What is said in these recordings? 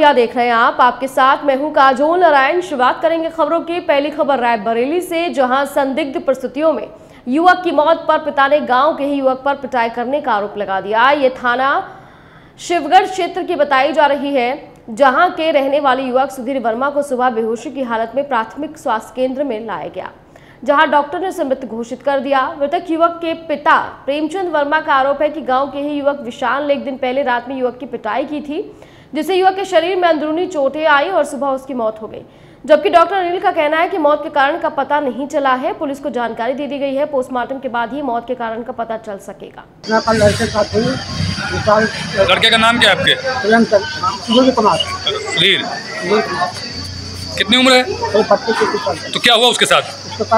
India देख रहे हैं आप, आपके साथ मैं हूं काजोल नारायण। शुरुआत करेंगे खबरों की। पहली खबर रायबरेली से, जहां संदिग्ध परिस्थितियों में युवक की मौत पर पिता ने गांव के ही युवक पर पिटाई करने का आरोप लगा दिया। ये थाना शिवगढ़ क्षेत्र की बताई जा रही है, जहां के रहने वाले युवक सुधीर वर्मा को सुबह बेहोशी की हालत में प्राथमिक स्वास्थ्य केंद्र में लाया गया, जहां डॉक्टर ने उसे मृत घोषित कर दिया। मृतक युवक के पिता प्रेमचंद वर्मा का आरोप है कि गांव के ही युवक विशाल ने एक दिन पहले रात में युवक की पिटाई की थी, जिससे युवक के शरीर में अंदरूनी चोटें आई और सुबह उसकी मौत हो गई। जबकि डॉक्टर अनिल का कहना है कि मौत के कारण का पता नहीं चला है। पुलिस को जानकारी दे दी गई है, पोस्टमार्टम के बाद ही मौत के कारण का पता चल सकेगा। लड़के का नाम क्या है आपके? सुधीर। कितनी उम्र है? तो क्या हुआ उसके साथ?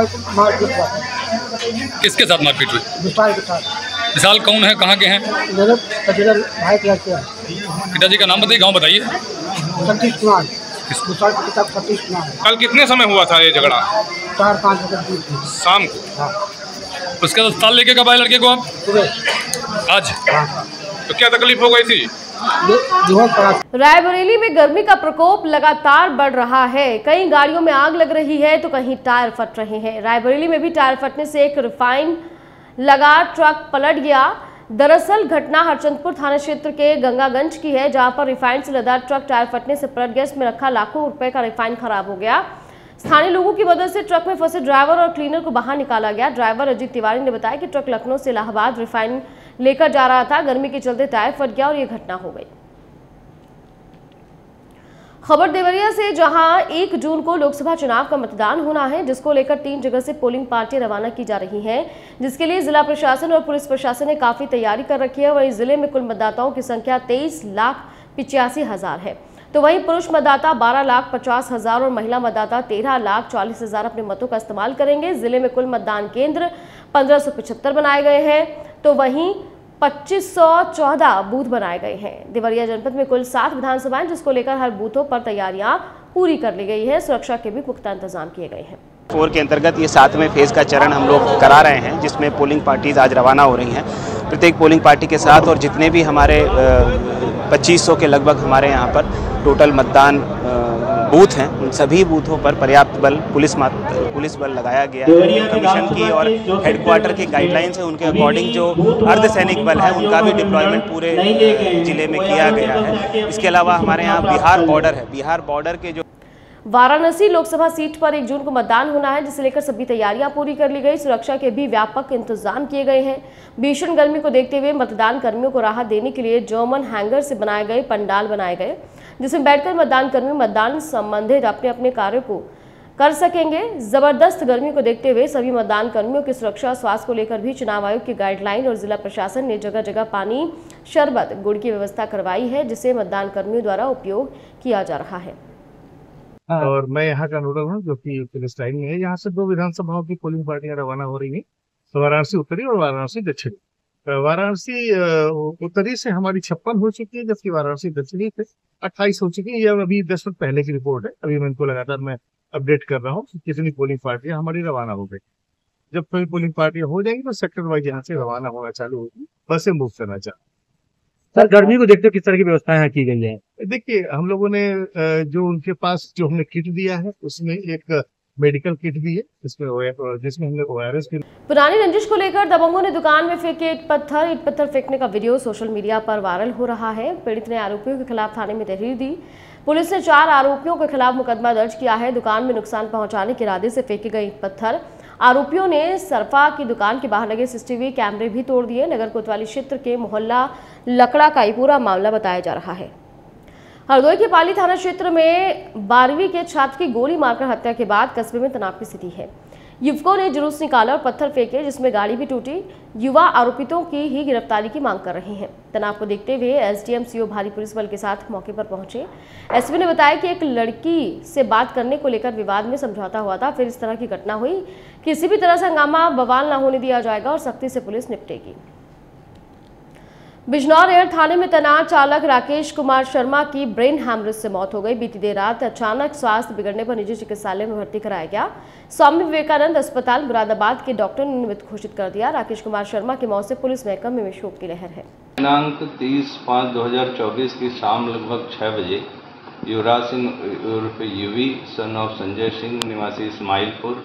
किसके साथ मारपीट हुई? विशाल कौन है, कहाँ के हैं? पिताजी का नाम बताइए, गाँव बताइए। कल कितने समय हुआ था ये झगड़ा? 4-5 बजे शाम को। उसके बाद अस्पताल लेके कब आए लड़के को आप? आज। तो क्या तकलीफ हो गई थी? रायबरेली में गर्मी का प्रकोप लगातार बढ़ रहा है। कई गाड़ियों में आग लग रही है तो कहीं टायर फट रहे हैं। रायबरेली में भी टायर फटने से एक रिफाइन लगा ट्रक पलट गया। दरअसल घटना हरचंदपुर थाना क्षेत्र के गंगागंज की है, जहां पर रिफाइन से लदा ट्रक टायर फटने से पलट गया। इसमें रखा लाखों रुपए का रिफाइन खराब हो गया। स्थानीय लोगों की मदद से ट्रक में फंसे ड्राइवर और क्लीनर को बाहर निकाला गया। ड्राइवर अजीत तिवारी ने बताया कि ट्रक लखनऊ से इलाहाबाद रिफाइन लेकर जा रहा था। गर्मी के चलते टायर फट गया और ये घटना हो गई। खबर देवरिया से, जहां 1 जून को लोकसभा चुनाव का मतदान होना है, जिसको लेकर 3 जगह से पोलिंग पार्टियां रवाना की जा रही हैं, जिसके लिए जिला प्रशासन और पुलिस प्रशासन ने काफी तैयारी कर रखी है। वहीं जिले में कुल मतदाताओं की संख्या 23,85,000 है, तो वहीं पुरुष मतदाता 12,50,000 और महिला मतदाता 13,40,000 अपने मतों का इस्तेमाल करेंगे। जिले में कुल मतदान केंद्र 1575 बनाए गए हैं, तो वहीं 2514 बूथ बनाए गए हैं। देवरिया जनपद में कुल 7 विधानसभाएं, जिसको लेकर हर बूथों पर तैयारियां पूरी कर ली गई है। सुरक्षा के भी पुख्ता इंतजाम किए गए हैं। 4 के अंतर्गत ये 7वें फेज का चरण हम लोग करा रहे हैं, जिसमें पोलिंग पार्टीज आज रवाना हो रही हैं। प्रत्येक पोलिंग पार्टी के साथ और जितने भी हमारे 2500 के लगभग हमारे यहाँ पर टोटल मतदान बूथ हैं, उन सभी बूथों पर पर्याप्त बल पुलिस बल लगाया गया है। कमीशन की और हेडक्वार्टर की गाइडलाइंस है, उनके अकॉर्डिंग जो अर्धसैनिक बल है उनका भी डिप्लॉयमेंट पूरे जिले में किया गया है। इसके अलावा हमारे यहाँ बिहार बॉर्डर है, बिहार बॉर्डर के जो वाराणसी लोकसभा सीट पर 1 जून को मतदान होना है, जिसे लेकर सभी तैयारियां पूरी कर ली गई। सुरक्षा के भी व्यापक इंतजाम किए गए हैं। भीषण गर्मी को देखते हुए मतदान कर्मियों को राहत देने के लिए जर्मन हैंगर से बनाए गए पंडाल बनाए गए, जिसमें बैठकर मतदान कर्मी मतदान संबंधित अपने अपने कार्य को कर सकेंगे। जबरदस्त गर्मी को देखते हुए सभी मतदान कर्मियों की सुरक्षा और स्वास्थ्य को लेकर भी चुनाव आयोग की गाइडलाइन और जिला प्रशासन ने जगह जगह पानी, शरबत, गुड़ की व्यवस्था करवाई है, जिसे मतदान कर्मियों द्वारा उपयोग किया जा रहा है। और मैं यहाँ का नोडल हूँ, जो कि पुलिस लाइन में है। यहाँ से 2 विधानसभाओं की पोलिंग पार्टियां रवाना हो रही हैं, वाराणसी उत्तरी और वाराणसी दक्षिणी। वाराणसी उत्तरी से हमारी 56 हो चुकी है, जबकि वाराणसी दक्षिणी से 28 हो चुकी है। यह अभी 10 मिनट पहले की रिपोर्ट है। अभी मैं इनको लगातार मैं अपडेट कर रहा हूँ कि कितनी पोलिंग पार्टियां हमारी रवाना हो गई। जब कोई पोलिंग पार्टियां हो जाएंगी तो सेक्टर वाइज यहाँ से रवाना होना चालू होगी, बसें मूव करना चालू। सर, गर्मी को देखते हुए किस तरह की व्यवस्थाएं यहाँ की गई है? देखिए, हम लोगों ने जो उनके पास जो हमने किट दिया है, उसमें एक मेडिकल किट भी है, जिसमें हमने ORS की। पुरानी रंजिश को लेकर दबंगों ने दुकान में फेंके ईट पत्थर फेंकने का वीडियो सोशल मीडिया पर वायरल हो रहा है। पीड़ित ने आरोपियों के खिलाफ थाने में तहरीर दी। पुलिस ने 4 आरोपियों के खिलाफ मुकदमा दर्ज किया है। दुकान में नुकसान पहुंचाने के इरादे से फेंके गए ईट पत्थर आरोपियों ने सरफा की दुकान के बाहर लगे CCTV कैमरे भी तोड़ दिए। नगर कोतवाली क्षेत्र के मोहल्ला लकड़ा का ये पूरा मामला बताया जा रहा है। हरदोई के पाली थाना क्षेत्र में 12वीं के छात्र की गोली मारकर हत्या के बाद कस्बे में तनाव की स्थिति है। युवकों ने जुलूस निकाला और पत्थर फेंके, जिसमें गाड़ी भी टूटी। युवा आरोपितों की ही गिरफ्तारी की मांग कर रहे हैं। तनाव को देखते हुए SDM CO भारी पुलिस बल के साथ मौके पर पहुंचे। SP ने बताया कि एक लड़की से बात करने को लेकर विवाद में समझौता हुआ था, फिर इस तरह की घटना हुई। किसी भी तरह से हंगामा बवाल न होने दिया जाएगा और सख्ती से पुलिस निपटेगी। बिजनौर एयर थाने में तैनात चालक राकेश कुमार शर्मा की ब्रेन हैमरेज से मौत हो गई। बीती देर रात अचानक स्वास्थ्य बिगड़ने पर निजी चिकित्सालय में भर्ती कराया गया। स्वामी विवेकानंद अस्पताल मुरादाबाद के डॉक्टर ने मृत घोषित कर दिया। राकेश कुमार शर्मा की मौत से पुलिस महकमे में शोक की लहर है। दिनांक 30/5/2024 की शाम लगभग 6 बजे युवराज सिंह उर्फ यूवी सन ऑफ संजय सिंह निवासी इस्माइलपुर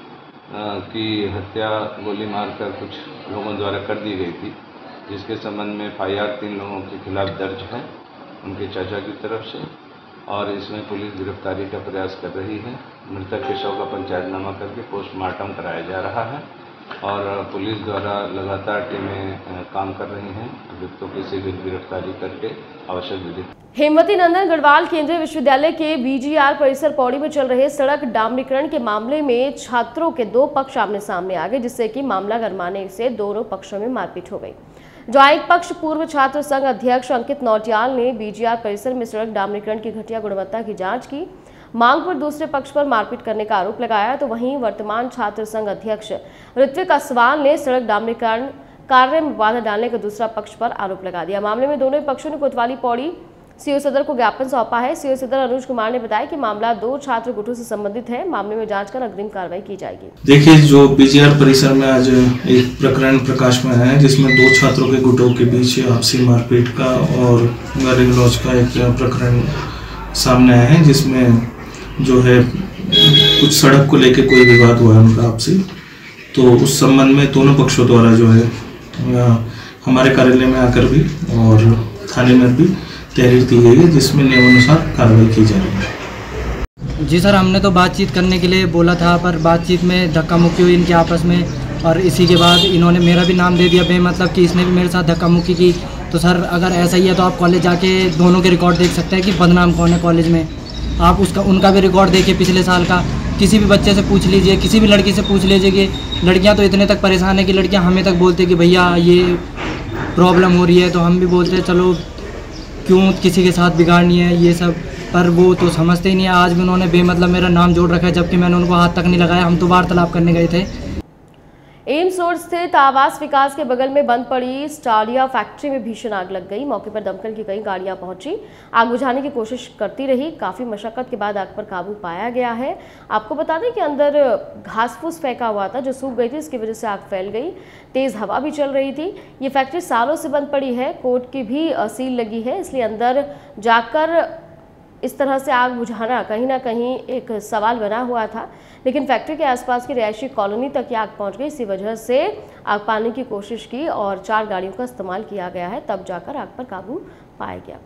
की हत्या गोली मारकर कुछ लोगों द्वारा कर दी गई थी, जिसके संबंध में FIR 3 लोगों के खिलाफ दर्ज है उनके चाचा की तरफ से, और इसमें पुलिस गिरफ्तारी का प्रयास कर रही है। मृतक के शव का पंचायतनामा करके पोस्टमार्टम कराया जा रहा है और पुलिस द्वारा लगातार टीमें काम कर रही हैं अभियुक्तों की शीघ्र गिरफ्तारी करके आवश्यक विधि। हेमवती नंदन गढ़वाल केंद्रीय विश्वविद्यालय के BGR परिसर पौड़ी में चल रहे सड़क डामरीकरण के मामले में छात्रों के 2 पक्ष आमने सामने आ गए, जिससे कि मामला गरमाने से दोनों पक्षों में मारपीट हो गई। जहां एक पक्ष पूर्व छात्र संघ अध्यक्ष अंकित नौटियाल ने BGR परिसर में सड़क डामरीकरण की घटिया गुणवत्ता की जांच की मांग पर दूसरे पक्ष पर मारपीट करने का आरोप लगाया, तो वहीं वर्तमान छात्र संघ अध्यक्ष ऋत्विक असवाल ने सड़क डामरीकरण कार्य में बाधा डालने का दूसरा पक्ष पर आरोप लगा दिया। मामले में दोनों पक्षों ने कोतवाली पौड़ी CO सदर को ज्ञापन सौंपा है। CO सदर अनुज कुमार ने बताया कि मामला 2 छात्र गुटों से संबंधित है, मामले में जांच कर अग्रिम कार्रवाई की जाएगी। देखिए, जो BGR परिसर में आज एक प्रकरण प्रकाश में आया है, जिसमें 2 छात्रों के गुटों के बीच आपसी मारपीट का और गाली गलौज का एक प्रकरण सामने आया है, जिसमें जो है कुछ सड़क को लेकर कोई विवाद हुआ है उनका आपसी। तो उस संबंध में दोनों पक्षों द्वारा जो है हमारे कार्यालय में आकर भी और थाने में भी तहरीर दी गई है, जिसमें नियमानुसार कार्रवाई की जा रही है। जी सर, हमने तो बातचीत करने के लिए बोला था, पर बातचीत में धक्का मुक्की हुई इनके आपस में, और इसी के बाद इन्होंने मेरा भी नाम दे दिया बेमतलब कि इसने भी मेरे साथ धक्का मुक्की की। तो सर, अगर ऐसा ही है तो आप कॉलेज जाके दोनों के रिकॉर्ड देख सकते हैं कि बदनाम कौन है कॉलेज में। आप उनका भी रिकॉर्ड देखिए पिछले साल का, किसी भी बच्चे से पूछ लीजिए, किसी भी लड़की से पूछ लीजिए कि लड़कियां तो इतने तक परेशान है कि लड़कियां हमें तक बोलते हैं कि भैया ये प्रॉब्लम हो रही है, तो हम भी बोलते हैं चलो क्यों किसी के साथ बिगाड़नी है ये सब, पर वो तो समझते ही नहीं है। आज भी उन्होंने बेमतलब मेरा नाम जोड़ रखा है, जबकि मैंने उनको हाथ तक नहीं लगाया। हम तो वार्तालाप करने गए थे। एम्स रोड स्थित आवास विकास के बगल में बंद पड़ी स्टालिया फैक्ट्री में भीषण आग लग गई। मौके पर दमकल की कई गाड़ियां पहुंची, आग बुझाने की कोशिश करती रही। काफी मशक्कत के बाद आग पर काबू पाया गया है। आपको बता दें कि अंदर घास फूस फेंका हुआ था जो सूख गई थी, इसकी वजह से आग फैल गई। तेज हवा भी चल रही थी। ये फैक्ट्री सालों से बंद पड़ी है, कोर्ट की भी सील लगी है, इसलिए अंदर जाकर इस तरह से आग बुझाना कहीं ना कहीं एक सवाल बना हुआ था। लेकिन फैक्ट्री के आसपास की रिहायशी कॉलोनी तक ये आग पहुंच गई। इसी वजह से आग पाने की कोशिश की और 4 गाड़ियों का इस्तेमाल किया गया है, तब जाकर आग पर काबू पाया गया।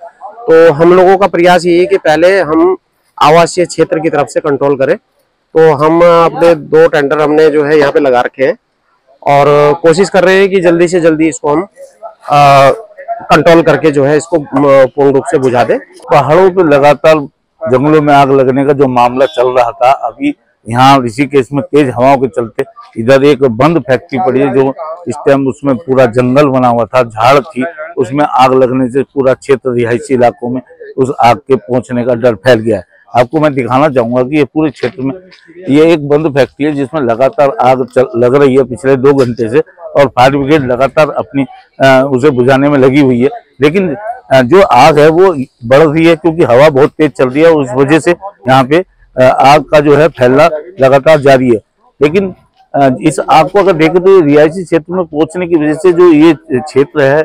तो हम लोगों का प्रयास ये है कि पहले हम आवासीय क्षेत्र की तरफ से कंट्रोल करें। तो हम अपने 2 टेंडर हमने जो है यहाँ पे लगा रखे हैं और कोशिश कर रहे हैं कि जल्दी से जल्दी इसको हम कंट्रोल करके जो है इसको पूर्ण रूप से बुझा दें। पहाड़ों पे लगातार जंगलों में आग लगने का जो मामला चल रहा था, अभी यहाँ ऋषिकेश में तेज हवाओं के चलते इधर एक बंद फैक्ट्री पड़ी है, जो इस टाइम उसमें पूरा जंगल बना हुआ था, झाड़ थी, उसमें आग लगने से पूरा क्षेत्र रिहायशी इलाकों में उस आग के पहुंचने का डर फैल गया है। आपको मैं दिखाना चाहूंगा कि ये पूरे क्षेत्र में ये एक बंद फैक्ट्री है जिसमें लगातार आग लग रही है पिछले 2 घंटे से, और फायर ब्रिगेड लगातार अपनी उसे बुझाने में लगी हुई है। लेकिन जो आग है वो बढ़ रही है क्योंकि हवा बहुत तेज चल रही है, उस वजह से यहाँ पे आग का जो है फैलना लगातार जारी है। लेकिन इस आग को अगर देखें तो रिहायशी क्षेत्र में पहुंचने की वजह से जो ये क्षेत्र है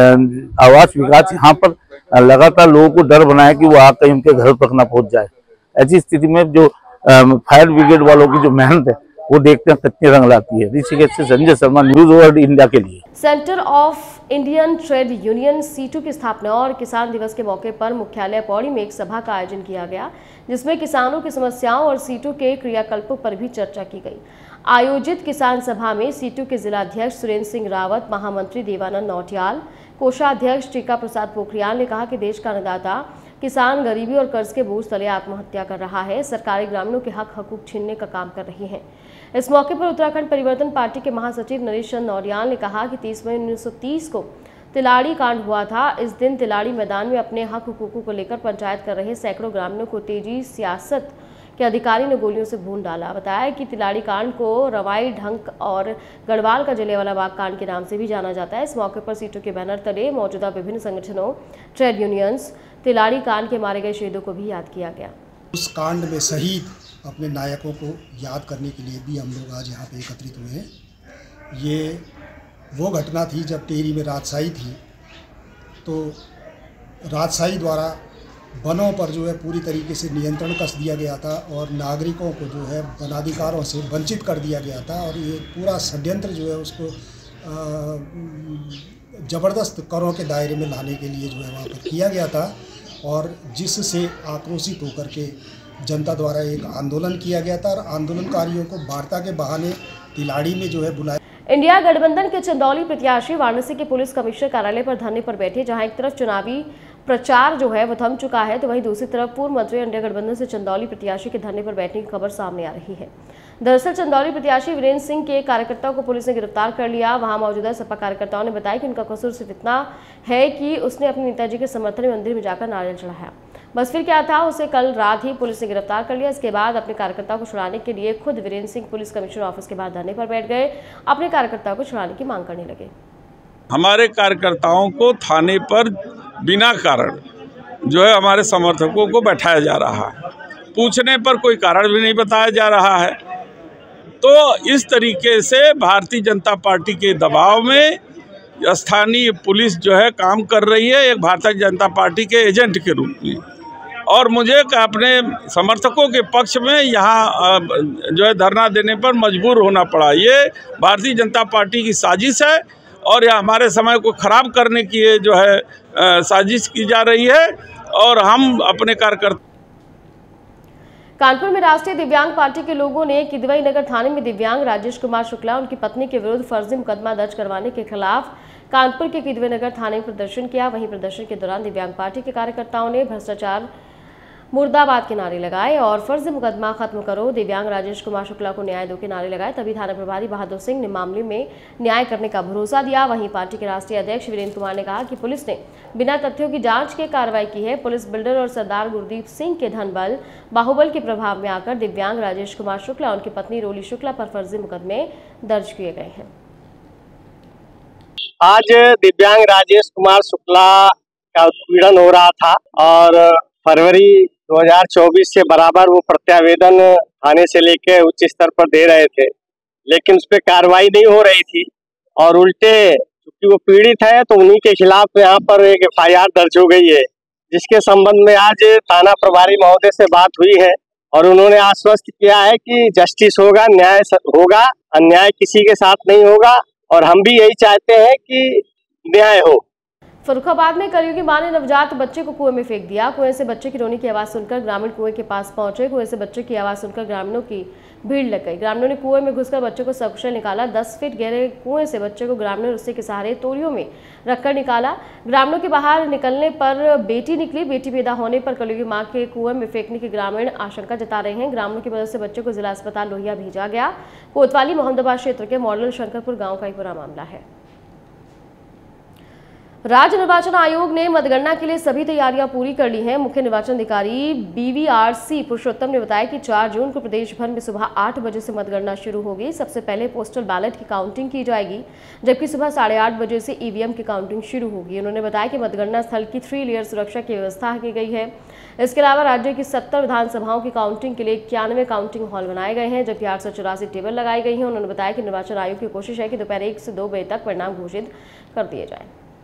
आवास विकास, यहाँ पर लगातार लोगों को डर बना है कि वो आग कहीं उनके घर तक ना पहुंच जाए। ऐसी स्थिति में जो फायर ब्रिगेड वालों की जो मेहनत है वो देखते हैं कितनी रंग लाती है। ऋषिकेश से Sanjay Sharma, news world India के लिए। Centre of Indian trade union CITU की स्थापना और किसान दिवस के मौके पर मुख्यालय पौड़ी में एक सभा का आयोजन किया गया, जिसमें किसानों की समस्याओं और सीटू के क्रियाकल्पों पर भी चर्चा की गई। आयोजित किसान सभा में सीटू के जिलाध्यक्ष सुरेंद्र सिंह रावत, महामंत्री देवानंद नौटियाल, कोषाध्यक्ष टीका प्रसाद पोखरियाल ने कहा कि देश का अन्नदाता किसान गरीबी और कर्ज के बोझ तले आत्महत्या कर रहा है। सरकारें ग्रामीणों के हक हकूक छीनने का काम कर रही हैं। इस मौके पर उत्तराखंड परिवर्तन पार्टी के महासचिव नरेश चंद नौटियाल ने कहा कि 30 मई 1930 को तिलाड़ी कांड हुआ था। इस दिन तिलाड़ी मैदान में अपने हक हुकूकों को लेकर पंचायत कर रहे सैकड़ों ग्रामीणों को तेजी सियासत के अधिकारी ने गोलियों से भून डाला। बताया कि तिलाड़ी कांड को रवाई ढंक और गढ़वाल का जलियांवाला बाग कांड के नाम से भी जाना जाता है। इस मौके पर सीटू के बैनर तले मौजूदा विभिन्न संगठनों, ट्रेड यूनियंस, तिलाड़ी कांड के मारे गए शहीदों को भी याद किया गया। उस कांड में शहीद अपने नायकों को याद करने के लिए भी हम लोग आज यहाँ पे एकत्रित हुए हैं। ये वो घटना थी जब टेहरी में राजशाही थी, तो राजशाही द्वारा वनों पर जो है पूरी तरीके से नियंत्रण कस दिया गया था और नागरिकों को जो है वनाधिकारों से वंचित कर दिया गया था। और ये पूरा षड्यंत्र जो है उसको ज़बरदस्त करों के दायरे में लाने के लिए जो है वहाँ पर किया गया था, और जिससे आक्रोशित होकर के जनता द्वारा एक आंदोलन किया गया था और आंदोलनकारियों को वार्ता के बहाने तिलाड़ी में जो है बुलाया। इंडिया गठबंधन के चंदौली प्रत्याशी वाराणसी के पुलिस कमिश्नर कार्यालय पर धरने पर बैठे, जहां एक तरफ चुनावी प्रचार जो है वो थम चुका है, तो वहीं दूसरी तरफ पूर्व मंत्री इंडिया गठबंधन से चंदौली प्रत्याशी के धरने पर बैठने की खबर सामने आ रही है। दरअसल चंदौली प्रत्याशी वीरेंद्र सिंह के कार्यकर्ताओं को पुलिस ने गिरफ्तार कर लिया। वहां मौजूदा सपा कार्यकर्ताओं ने बताया कि उनका कसूर सिर्फ इतना है कि उसने अपने नेताजी के समर्थन में मंदिर में जाकर नारियल चढ़ाया। बस फिर क्या था, उसे कल रात ही पुलिस ने गिरफ्तार कर लिया। इसके बाद अपने कार्यकर्ताओं को छुड़ाने के लिए खुद Virendra Singh police commissioner office के बाहर धरने पर बैठ गए, अपने कार्यकर्ताओं को छुड़ाने की मांग करने लगे। हमारे कार्यकर्ताओं को थाने पर बिना कारण जो है हमारे समर्थकों को बैठाया जा रहा है, पूछने पर कोई कारण भी नहीं बताया जा रहा है। तो इस तरीके से भारतीय जनता पार्टी के दबाव में स्थानीय पुलिस जो है काम कर रही है एक भारतीय जनता पार्टी के एजेंट के रूप में, और मुझे अपने समर्थकों के पक्ष में यहाँ जो है धरना देने पर मजबूर होना पड़ा। ये भारतीय जनता पार्टी की साजिश है और यह हमारे समय को खराब करने की जो है साजिश की जा रही है, और हम अपने कार्यकर्ता। कानपुर में राष्ट्रीय दिव्यांग पार्टी के लोगों ने किदवई नगर थाने में दिव्यांग राजेश कुमार शुक्ला और उनकी पत्नी के विरुद्ध फर्जी मुकदमा दर्ज करवाने के खिलाफ कानपुर के किदवई नगर थाने में प्रदर्शन किया। वहीं प्रदर्शन के दौरान दिव्यांग पार्टी के कार्यकर्ताओं ने भ्रष्टाचार मुर्दाबाद के नारे लगाए और फर्जी मुकदमा खत्म करो, दिव्यांग राजेश कुमार शुक्ला को न्याय दो के नारे लगाए। तभी थाना प्रभारी बहादुर सिंह ने मामले में न्याय करने का भरोसा दिया। वहीं पार्टी के राष्ट्रीय अध्यक्ष वीरेंद्र कुमार ने कहा कि पुलिस ने बिना तथ्यों की जांच के कार्रवाई की है। पुलिस बिल्डर और सरदार गुरदीप सिंह के धन बल बाहुबल के प्रभाव में आकर दिव्यांग राजेश कुमार शुक्ला और उनकी पत्नी रोली शुक्ला पर फर्जी मुकदमे दर्ज किए गए हैं। आज दिव्यांग राजेश कुमार शुक्ला का उत्पीड़न हो रहा था और फरवरी 2024 से बराबर वो प्रत्यावेदन थाने से लेकर उच्च स्तर पर दे रहे थे, लेकिन उस पर कार्रवाई नहीं हो रही थी और उल्टे क्योंकि वो पीड़ित है तो उन्हीं के खिलाफ यहाँ पर एक FIR दर्ज हो गई है, जिसके संबंध में आज थाना प्रभारी महोदय से बात हुई है और उन्होंने आश्वस्त किया है कि जस्टिस होगा, न्याय होगा, अन्याय किसी के साथ नहीं होगा और हम भी यही चाहते हैं कि न्याय हो। फर्रुखाबाद में कलयुगी मां ने नवजात बच्चे को कुएं में फेंक दिया। कुएं से बच्चे की रोने की आवाज सुनकर ग्रामीण कुएं के पास पहुंचे। कुएं से बच्चे की आवाज सुनकर ग्रामीणों की भीड़ लग गई। ग्रामीणों ने कुएं में घुसकर बच्चे को सकुशल निकाला। 10 फीट गहरे कुएं से बच्चे को ग्रामीणों ने रस्सी के सहारे तोलियों में रखकर निकाला। ग्रामीणों के बाहर निकलने पर बेटी निकली। बेटी पैदा होने पर कलयुगी मां के कुएं में फेंकने की ग्रामीण आशंका जता रहे हैं। ग्रामीणों की मदद से बच्चे को जिला अस्पताल लोहिया भेजा गया। कोतवाली मोहम्मदाबाद क्षेत्र के मॉडल शंकरपुर गाँव का ही पूरा मामला है। राज्य निर्वाचन आयोग ने मतगणना के लिए सभी तैयारियां पूरी कर ली हैं। मुख्य निर्वाचन अधिकारी BVRC पुरुषोत्तम ने बताया कि 4 जून को प्रदेश भर में सुबह 8 बजे से मतगणना शुरू होगी। सबसे पहले पोस्टल बैलेट की काउंटिंग की जाएगी, जबकि सुबह 8:30 बजे से EVM की काउंटिंग शुरू होगी। उन्होंने बताया कि मतगणना स्थल की 3 लेयर सुरक्षा की व्यवस्था की गई है। इसके अलावा राज्य की 70 विधानसभाओं की काउंटिंग के लिए 91 काउंटिंग हॉल बनाए गए हैं, जबकि 884 टेबल लगाई गई हैं। उन्होंने बताया कि निर्वाचन आयोग की कोशिश है कि दोपहर 1 से 2 बजे तक परिणाम घोषित कर दिए जाए।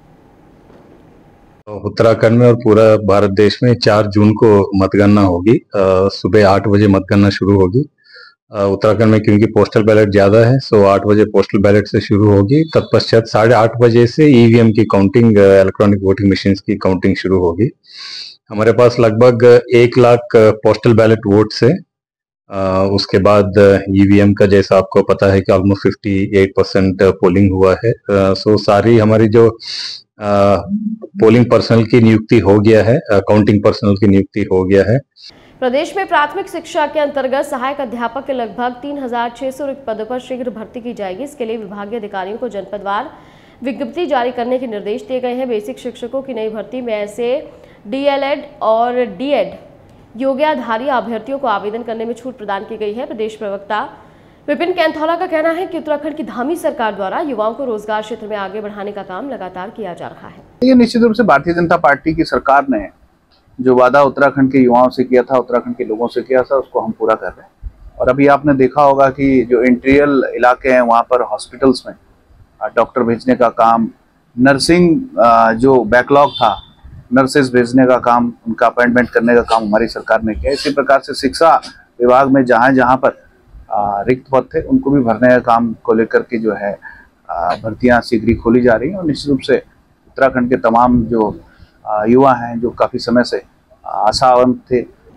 उत्तराखंड में और पूरा भारत देश में 4 जून को मतगणना होगी। सुबह 8 बजे मतगणना शुरू होगी। उत्तराखंड में क्योंकि पोस्टल बैलेट ज्यादा है, सो 8 बजे पोस्टल बैलेट से शुरू होगी। तत्पश्चात 8:30 बजे से EVM की काउंटिंग, इलेक्ट्रॉनिक वोटिंग मशीन्स की काउंटिंग शुरू होगी। हमारे पास लगभग 1 लाख पोस्टल बैलेट वोट्स है। उसके बाद EVM का जैसा आपको पता है कि ऑलमोस्ट 58% पोलिंग हुआ है। सो सारी हमारी जो पोलिंग पर्सनल की नियुक्ति हो गया है, काउंटिंग पर्सनल की नियुक्ति हो गया है। प्रदेश में प्राथमिक शिक्षा के अंतर्गत सहायक अध्यापक के लगभग 3600 रिक्त पदों पर शीघ्र भर्ती की जाएगी। इसके लिए विभागीय अधिकारियों को जनपदवार विज्ञप्ति जारी करने के निर्देश दिए गए हैं। बेसिक शिक्षकों की नई भर्ती में ऐसे DLED और DED योग्यताधारी अभ्यर्थियों को आवेदन करने में छूट प्रदान की गई है। प्रदेश प्रवक्ता विपिन कैंथोला का कहना है कि उत्तराखंड की धामी सरकार द्वारा युवाओं को रोजगार क्षेत्र में आगे बढ़ाने का काम लगातार किया जा रहा है। ये निश्चित रूप से भारतीय जनता पार्टी की सरकार ने जो वादा उत्तराखंड के युवाओं से किया था, उत्तराखंड के लोगों से किया था, उसको हम पूरा कर रहे हैं। और अभी आपने देखा होगा कि जो इंटीरियल इलाके हैं वहाँ पर हॉस्पिटल्स में डॉक्टर भेजने का काम, नर्सिंग जो बैकलॉग था नर्सेज भेजने का काम, उनका अपॉइंटमेंट करने का काम हमारी सरकार ने किया। इसी प्रकार से शिक्षा विभाग में जहाँ जहाँ पर रिक्त पद थे उनको भी भरने का काम को लेकर के जो है भर्तियां शीघ्र ही खोली जा रही हैं। और निश्चित रूप से उत्तराखंड के तमाम जो युवा हैं जो काफ़ी समय से आशावंत थे।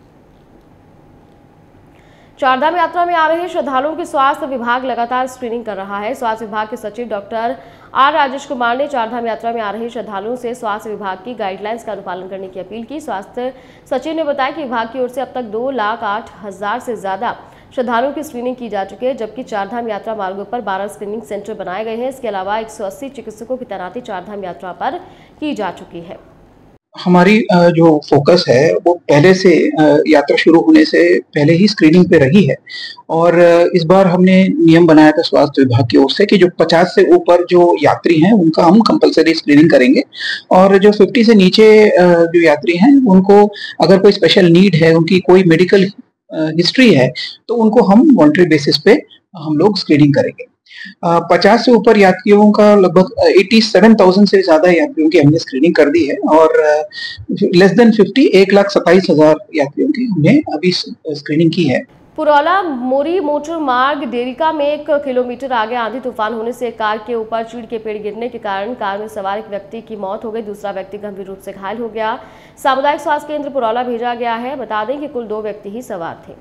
चारधाम यात्रा में आ रहे श्रद्धालुओं की स्वास्थ्य विभाग लगातार स्क्रीनिंग कर रहा है। स्वास्थ्य विभाग के सचिव डॉक्टर आर राजेश कुमार ने चारधाम यात्रा में आ रहे श्रद्धालुओं से स्वास्थ्य विभाग की गाइडलाइंस का अनुपालन करने की अपील की। स्वास्थ्य सचिव ने बताया कि विभाग की ओर से अब तक 2,08,000 से ज्यादा श्रद्धालुओं की स्क्रीनिंग की जा चुकी है, जबकि चारधाम यात्रा मार्गों पर 12 स्क्रीनिंग सेंटर बनाए गए हैं। इसके अलावा 180 चिकित्सकों की तैनाती चारधाम यात्रा पर की जा चुकी है। हमारी जो फोकस है वो पहले से यात्रा शुरू होने से पहले ही स्क्रीनिंग पे रही है और इस बार हमने नियम बनाया था स्वास्थ्य विभाग की ओर से कि जो 50 से ऊपर जो यात्री हैं उनका हम कंपलसरी स्क्रीनिंग करेंगे और जो 50 से नीचे जो यात्री हैं उनको अगर कोई स्पेशल नीड है, उनकी कोई मेडिकल हिस्ट्री है तो उनको हम वॉलंटरी बेसिस पे हम लोग स्क्रीनिंग करेंगे। 50 से ऊपर यात्रियों का लगभग 87,000 से ज्यादा यात्रियों की हमने स्क्रीनिंग कर दी है और लेस देन 50 1,27,000 यात्रियों की हमने अभी स्क्रीनिंग की है। पुरौला मोरी मोटर मार्ग डेरिका में 1 किलोमीटर आगे आंधी तूफान होने से एक कार के ऊपर चीड़ के पेड़ गिरने के कारण कार में सवार एक व्यक्ति की मौत हो गई, दूसरा व्यक्ति गंभीर रूप से घायल हो गया। सामुदायिक स्वास्थ्य केंद्र पुरौला भेजा गया है। बता दें कि कुल 2 व्यक्ति ही सवार थे।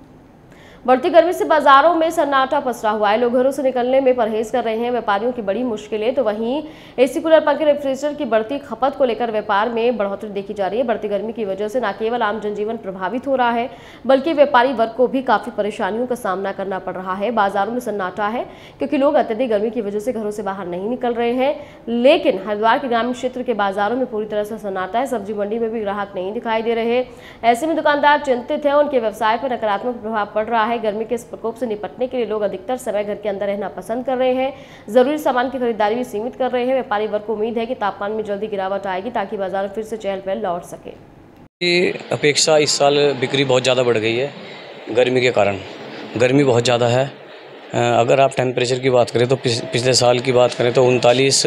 बढ़ती गर्मी से बाजारों में सन्नाटा पसरा हुआ है। लोग घरों से निकलने में परहेज कर रहे हैं। व्यापारियों की बड़ी मुश्किलें, तो वहीं एसी, कूलर, पंखे, रेफ्रिजरेटर की बढ़ती खपत को लेकर व्यापार में बढ़ोतरी देखी जा रही है। बढ़ती गर्मी की वजह से न केवल आम जनजीवन प्रभावित हो रहा है बल्कि व्यापारी वर्ग को भी काफी परेशानियों का सामना करना पड़ रहा है। बाजारों में सन्नाटा है क्योंकि लोग अत्यधिक गर्मी की वजह से घरों से बाहर नहीं निकल रहे हैं, लेकिन हरिद्वार के ग्रामीण क्षेत्र के बाजारों में पूरी तरह से सन्नाटा है। सब्जी मंडी में भी ग्राहक नहीं दिखाई दे रहे। ऐसे में दुकानदार चिंतित है, उनके व्यवसाय पर नकारात्मक प्रभाव पड़ रहा है। गर्मी के इस प्रकोप से निपटने के लिए लोग अधिकतर समय घर के अंदर रहना पसंद कर रहे हैं। जरूरी सामान की खरीदारी भी सीमित कर रहे हैं। व्यापारी वर्ग को उम्मीद है कि तापमान में जल्दी गिरावट आएगी ताकि बाजार फिर से चहल पहल लौट सके। अपेक्षा इस साल बिक्री बहुत ज़्यादा बढ़ गई है गर्मी के कारण। गर्मी बहुत ज़्यादा है। अगर आप टेम्परेचर की बात करें तो पिछले साल की बात करें तो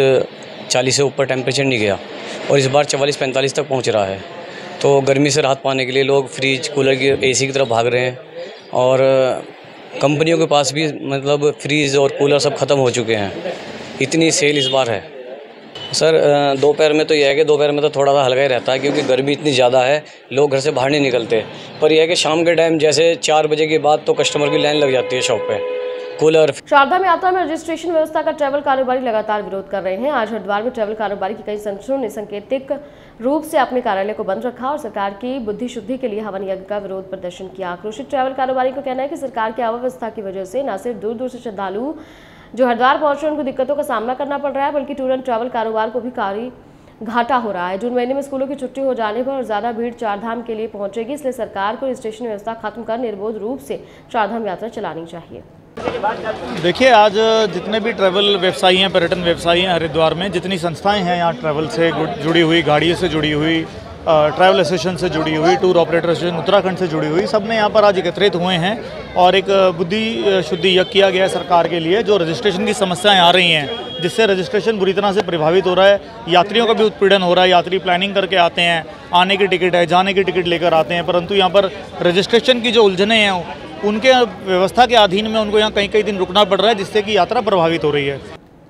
39-40 से ऊपर टेम्परेचर नहीं गया और इस बार 44-45 तक पहुँच रहा है। तो गर्मी से राहत पाने के लिए लोग फ्रिज, कूलर की, एसी की तरफ भाग रहे हैं और कंपनियों के पास भी मतलब फ्रीज और कूलर सब ख़त्म हो चुके हैं। इतनी सेल इस बार है सर। दोपहर में तो यह है कि दोपहर में तो थोड़ा सा हल्का ही रहता है क्योंकि गर्मी इतनी ज़्यादा है, लोग घर से बाहर नहीं निकलते। पर यह है कि शाम के टाइम जैसे 4 बजे के बाद तो कस्टमर की लाइन लग जाती है शॉप पे। कूलर। चारधाम यात्रा में रजिस्ट्रेशन व्यवस्था का ट्रैवल कारोबारी लगातार विरोध कर रहे हैं। आज हरिद्वार में ट्रैवल कारोबारी की कई संगठनों ने सांकेतिक रूप से अपने कार्यालय को बंद रखा और सरकार की बुद्धि शुद्धि के लिए हवन यज्ञ का विरोध प्रदर्शन किया। आक्रोशित ट्रैवल कारोबारी का कहना है कि सरकार की अव्यवस्था की वजह से न सिर्फ दूर दूर से श्रद्धालु जो हरिद्वार पहुंच रहे हैं उनको दिक्कतों का सामना करना पड़ रहा है, बल्कि टूर एंड ट्रैवल कारोबार को भी घाटा हो रहा है। जून महीने में स्कूलों की छुट्टी हो जाने पर और ज्यादा भीड़ चारधाम के लिए पहुंचेगी, इसलिए सरकार को रजिस्ट्रेशन व्यवस्था खत्म कर निर्बाध रूप से चारधाम यात्रा चलानी चाहिए। देखिए, आज जितने भी ट्रैवल व्यवसायी हैं, पर्यटन व्यवसायी हैं हरिद्वार में, जितनी संस्थाएं हैं यहाँ ट्रैवल से जुड़ी हुई, गाड़ियों से जुड़ी हुई, ट्रैवल एसोसिएशन से जुड़ी हुई, टूर ऑपरेटर एसोसिएशन उत्तराखंड से जुड़ी हुई, सब ने यहाँ पर आज एकत्रित हुए हैं और एक बुद्धि शुद्धि यज्ञ किया गया है सरकार के लिए। जो रजिस्ट्रेशन की समस्याएं आ रही हैं जिससे रजिस्ट्रेशन बुरी तरह से प्रभावित हो रहा है, यात्रियों का भी उत्पीड़न हो रहा है। यात्री प्लानिंग करके आते हैं, आने की टिकट है, जाने की टिकट लेकर आते हैं, परंतु यहाँ पर रजिस्ट्रेशन की जो उलझनें हैं उनके व्यवस्था के अधीन में उनको यहाँ कई दिन रुकना पड़ रहा है, जिससे कि यात्रा प्रभावित हो रही है।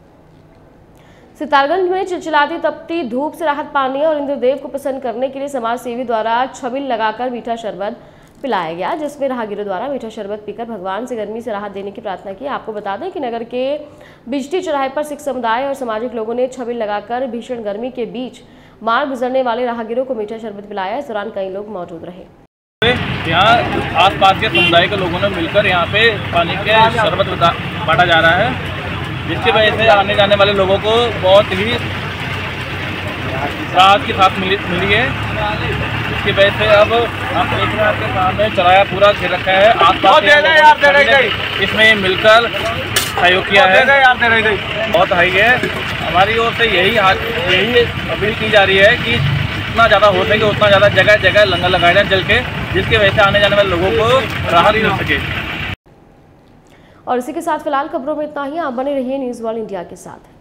सितारगंज में चिलचिलाती तपती धूप से राहत पाने और इंद्रदेव को प्रसन्न करने के लिए समाज सेवी द्वारा छबिल लगाकर मीठा शरबत पिलाया गया, जिसमें राहगीरों द्वारा मीठा शरबत पीकर भगवान से गर्मी से राहत देने की प्रार्थना की। आपको बता दें कि नगर के बिजटी चौराहे पर सिख समुदाय और सामाजिक लोगों ने छबिल लगाकर भीषण गर्मी के बीच मार्ग गुजरने वाले राहगीरों को मीठा शरबत पिलाया। इस दौरान कई लोग मौजूद रहे। यहाँ आसपास के समुदाय के लोगों ने मिलकर यहाँ पे पानी के शरबत बांटा जा रहा है, जिसकी वजह से आने जाने वाले लोगों को बहुत ही राहत की सांस मिली है। इसकी वजह से अब हम देख रहे हैं आपके सामने चौराहा पूरा घेर रखा है। आसपास इसमें मिलकर सहयोग किया है, बहुत हाई है। हमारी ओर से यही अपील की जा रही है कि जितना ज़्यादा हो सके उतना ज़्यादा जगह जगह लंगर लगाए जाए जल के, जिसकी वजह से आने जाने वाले लोगों को राहत मिल सके। और इसी के साथ फिलहाल खबरों में इतना ही। आप बने रहिए न्यूज़ वर्ल्ड इंडिया के साथ।